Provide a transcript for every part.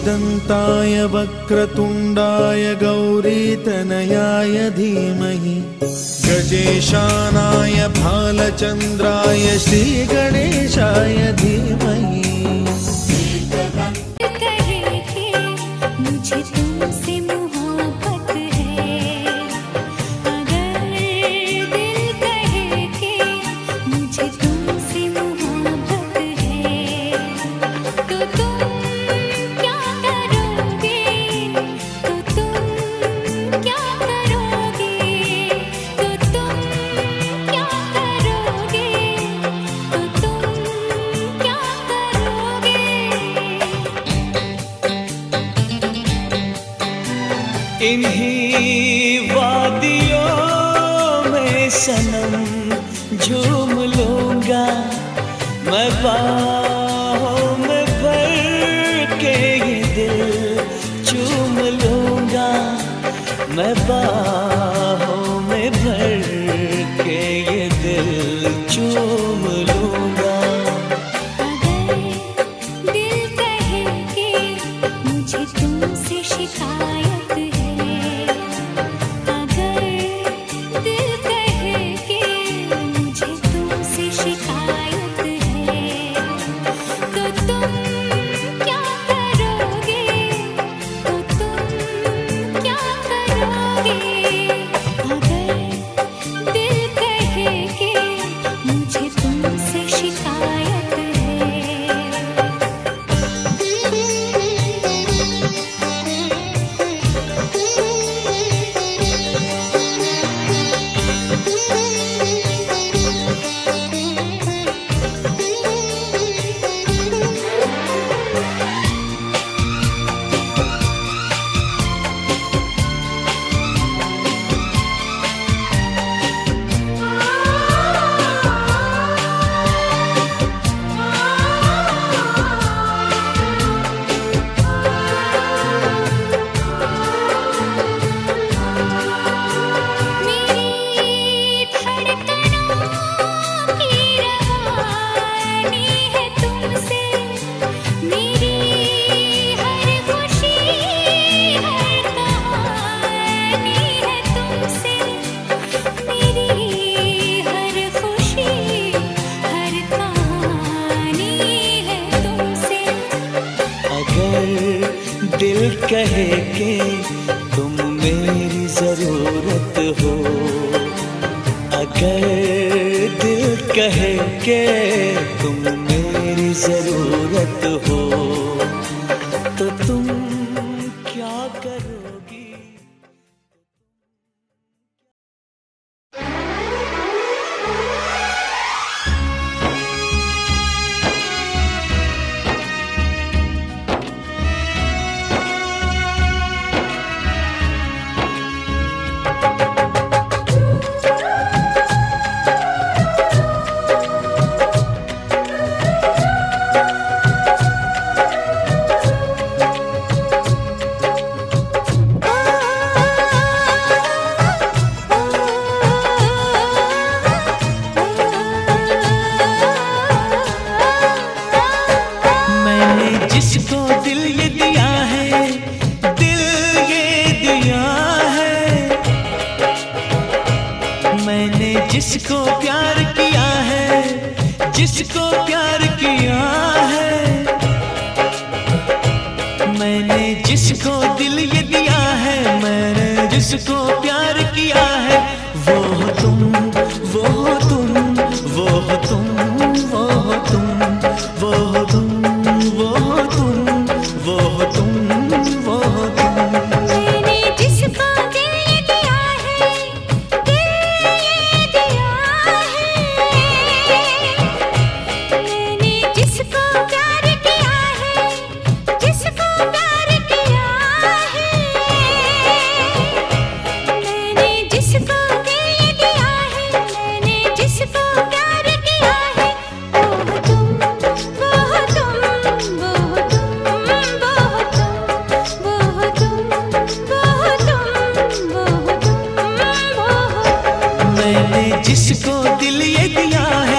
एकदन्ताय वक्रतुण्डाय गौरीतनयाय धीमहि गजेशानाय भालचन्द्राय श्रीगणेशाय धीमहि। इन्हीं वादियों में सनम झूम लूंगा मैं, बाहों में भर के ये दिल चूम लूंगा मैं, बाहों में भर के ये दिल चूम लूंगा। अगर दिल कहे कि मुझे तुमसे शिकायत है, दिल कहे कि तुम मेरी जरूरत हो, अगर दिल कहे कि तुम मेरी जरूरत हो तो तुम क्या करोगी? जिसको दिल ये दिया है, दिल ये दिया है, मैंने जिसको प्यार किया है, जिसको प्यार किया है, मैंने जिसको दिल ये दिया है, मैंने जिसको प्यार किया है, वो हो तुम, वो हो तुम, वो हो तुम, वो हो तुम, वो हो तुम, वो हो तुम, वो हो तुम, वो हो तुम। मैंने जिसको दिल ये दिया है, दिल ये दिया है, मैंने जिसको प्यार किया है, जिसको प्यार किया है, मैंने जिसको दिल ये दिया है, मैंने जिसको प्यार किया है, वो हो तुम, वो हो तुम, वो हो तुम, वो हो तुम, वो हो तुम, वो हो तुम, वो हो तुम, वो हो तुम। मैंने जिसको दिल ये दिया है,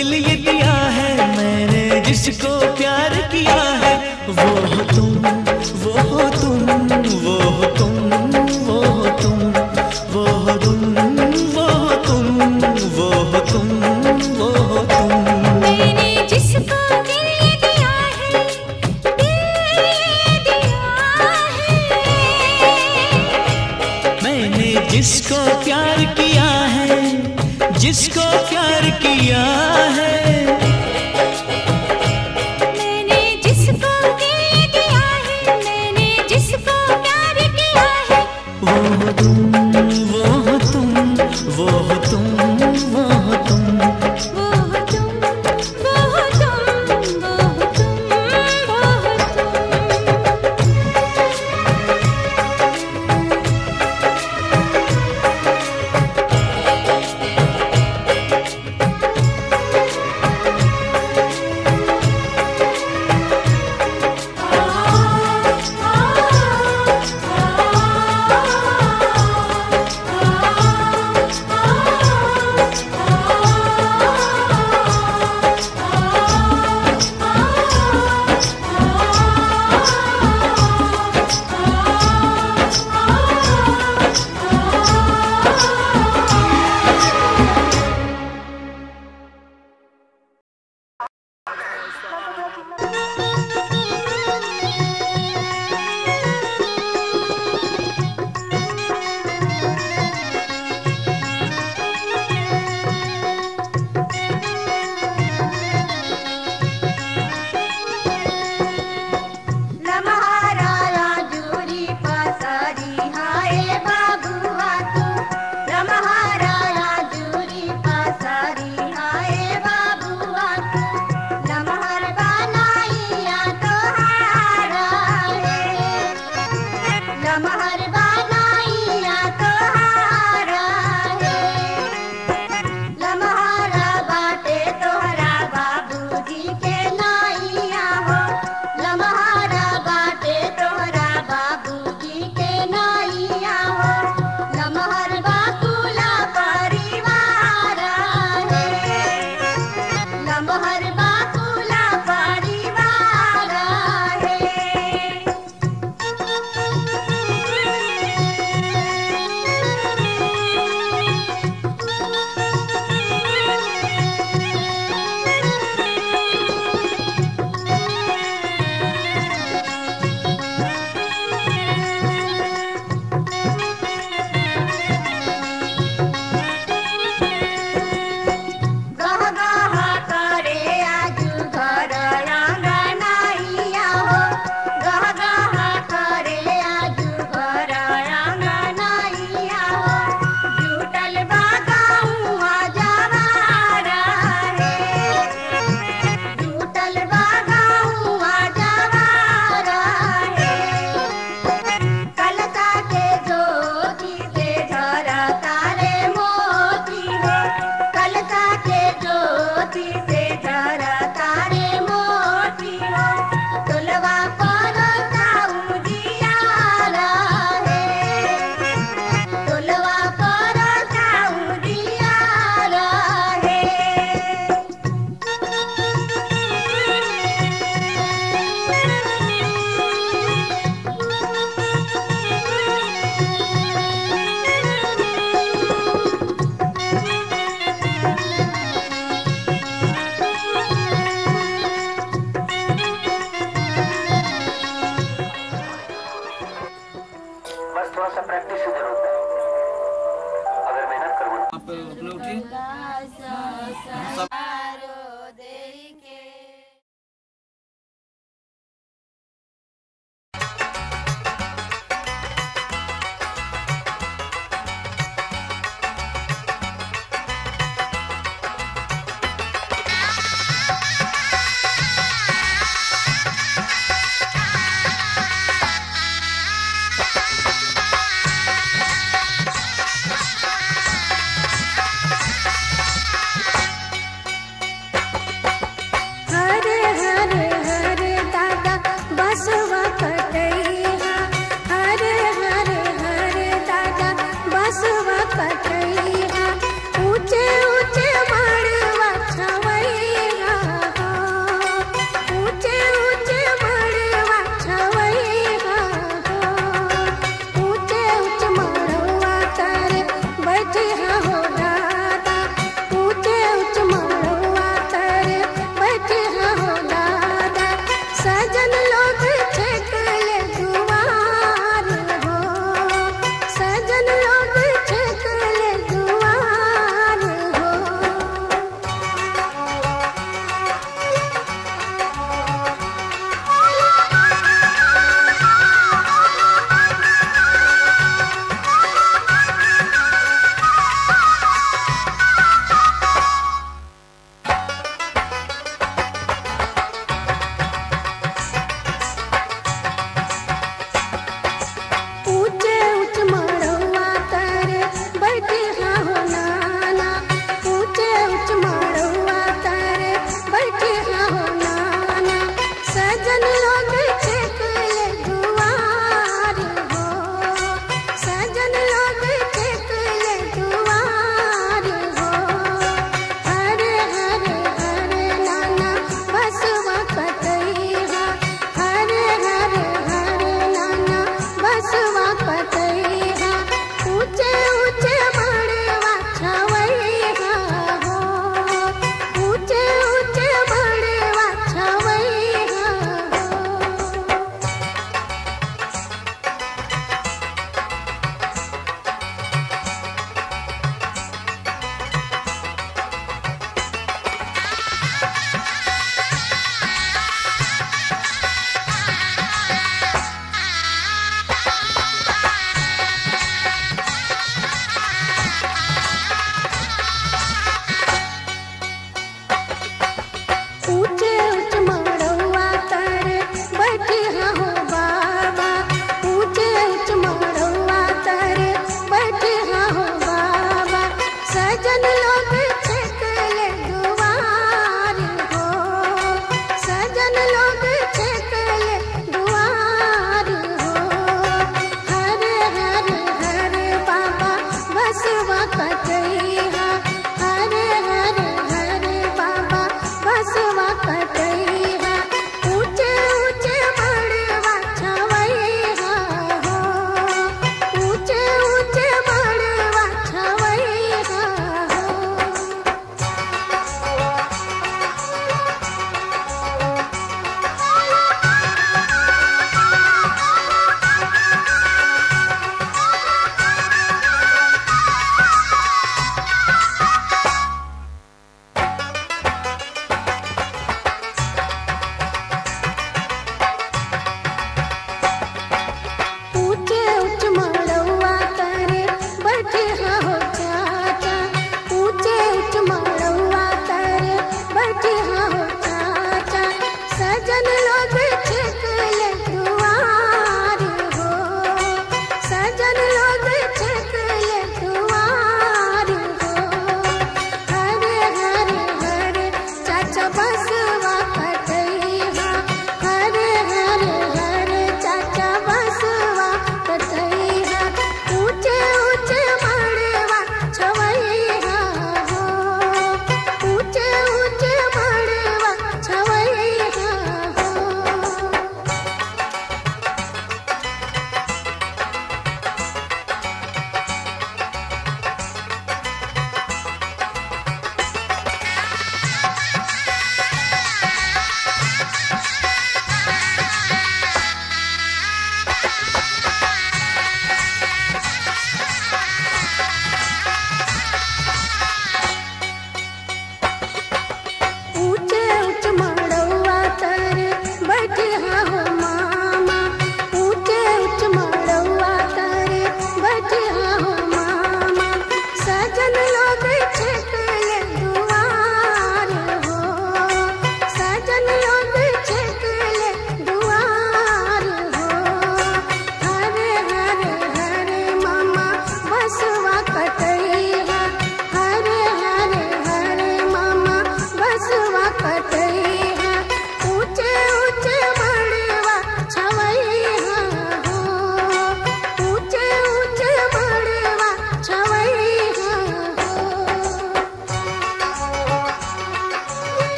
दिल ये दिया है मैंने, जिसको प्यार किया है, वो हो तुम, वो हो तुम, वो हो तुम, वो हो तुम, वो हो तुम, वो हो तुम, वो हो तुम, वो हो तुम। मैंने जिसको दिल ये दिया है, दिल ये दिया है। मैंने जिसको प्यार किया है, जिसको प्यार किया है, मैंने जिसको दिल ये दिया है, मैंने जिसको प्यार किया है। वो हो तुम, वो हो तुम, वो हो तुम, वो हो तुम। वो हो तुम, वो हो तुम, वो हो तुम, वो हो तुम।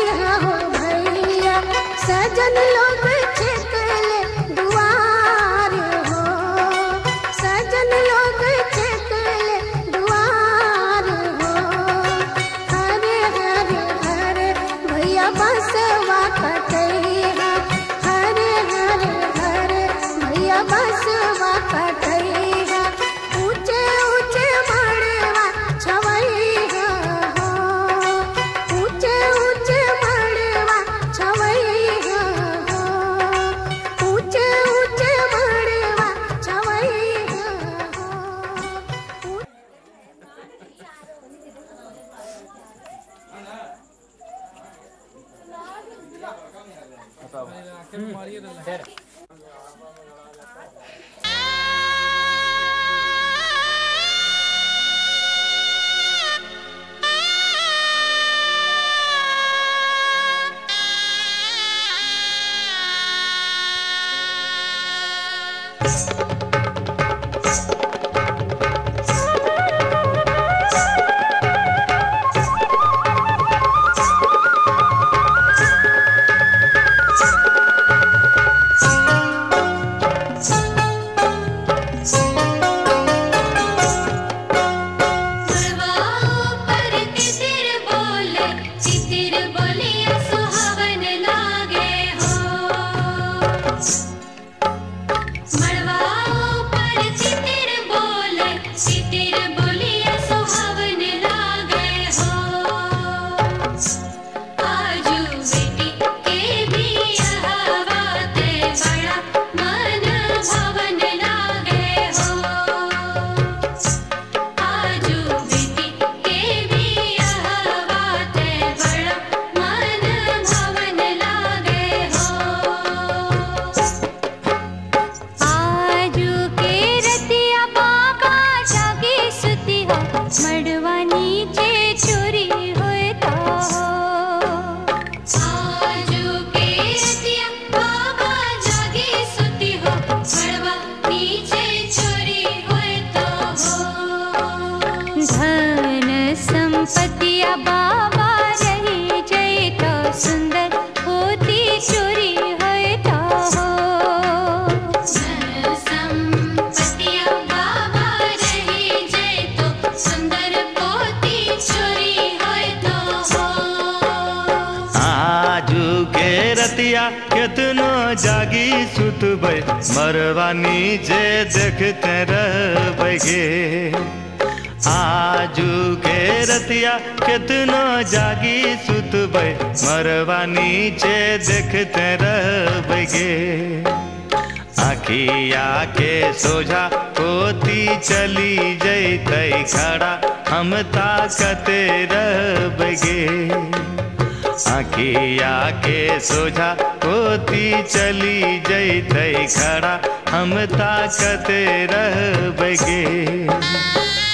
हो भैया सजन लोग छिकले दुआर हो, सजन लोग छिकले दुआर हो। हरे हरे हरे भैया बसवा कटैया, हरे हरे हरे भैया बसवा कटैया। ऊंचे ऊंचे मड़वा छवैया हो, ऊंचे ऊंचे मड़वा छवैया हो, ऊंचे ऊंचे मड़वा छवैया हो। कितनो जागी सुतबै मरवा नीचे देखते रहबैगे। आजू के रतिया कितनो जागी सुतबै मरवा नीचे देखते रहबैगे। आखिया के सोझा होती चली जैतै खड़ा हम ताकते रहबैगे। आखिया के सोझा होती चली जैतै खड़ा हम ताकते रहबैगे।